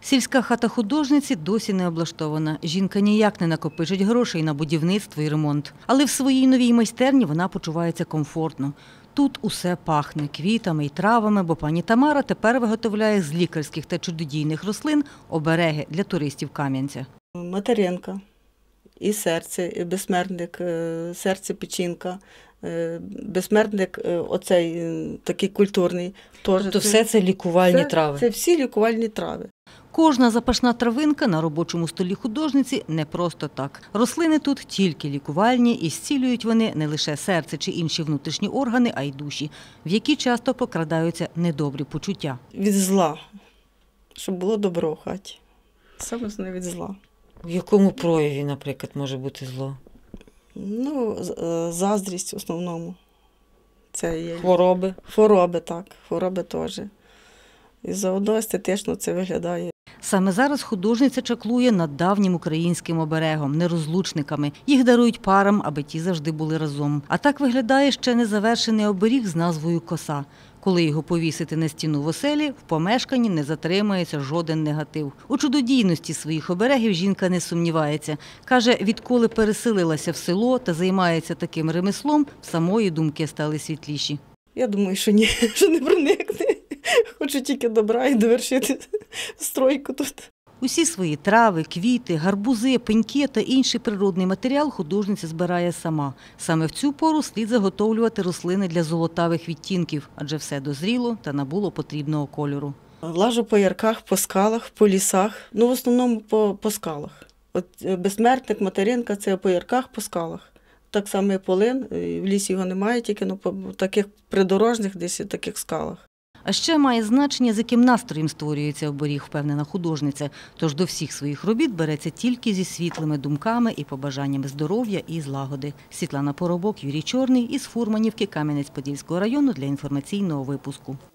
Сільська хата художниці досі не облаштована. Жінка ніяк не накопичить грошей на будівництво і ремонт. Але в своїй новій майстерні вона почувається комфортно. Тут усе пахне квітами і травами, бо пані Тамара тепер виготовляє з лікарських та чудодійних рослин обереги для туристів Кам'янця. Материнка, і серце, і безсмертник, серце печінка, безсмертник оцей такий культурний. Тобто все це лікувальні трави? Це всі лікувальні трави. Кожна запашна травинка на робочому столі художниці не просто так. Рослини тут тільки лікувальні і зцілюють вони не лише серце чи інші внутрішні органи, а й душі, в які часто покрадаються недобрі почуття. Від зла, щоб було добро в хаті. Саме основне від зла. В якому прояві, наприклад, може бути зло? Заздрість в основному. Це є. Хвороби? Хвороби, так. Хвороби теж. І заодно естетично це виглядає. Саме зараз художниця чаклує над давнім українським оберегом, нерозлучниками. Їх дарують парам, аби ті завжди були разом. А так виглядає ще незавершений оберіг з назвою «Коса». Коли його повісити на стіну в оселі, в помешканні не затримається жоден негатив. У чудодійності своїх оберегів жінка не сумнівається. Каже, відколи переселилася в село та займається таким ремеслом, самої думки стали світліші. Я думаю, що ні, що не проникне. Хочу тільки добра і довершити стройку тут. Усі свої трави, квіти, гарбузи, пеньки та інший природний матеріал художниця збирає сама. Саме в цю пору слід заготовлювати рослини для золотавих відтінків, адже все дозріло та набуло потрібного кольору. Лажу по ярках, по скалах, по лісах, в основному по скалах. От безсмертник, материнка – це по ярках, по скалах. Так само і полин, в лісі його немає, тільки по таких придорожних десь таких скалах. А ще має значення, з яким настроєм створюється оберіг, впевнена художниця. Тож до всіх своїх робіт береться тільки зі світлими думками і побажаннями здоров'я і злагоди. Світлана Поробок, Юрій Чорний із Фурманівки Кам'янець-Подільського району для інформаційного випуску.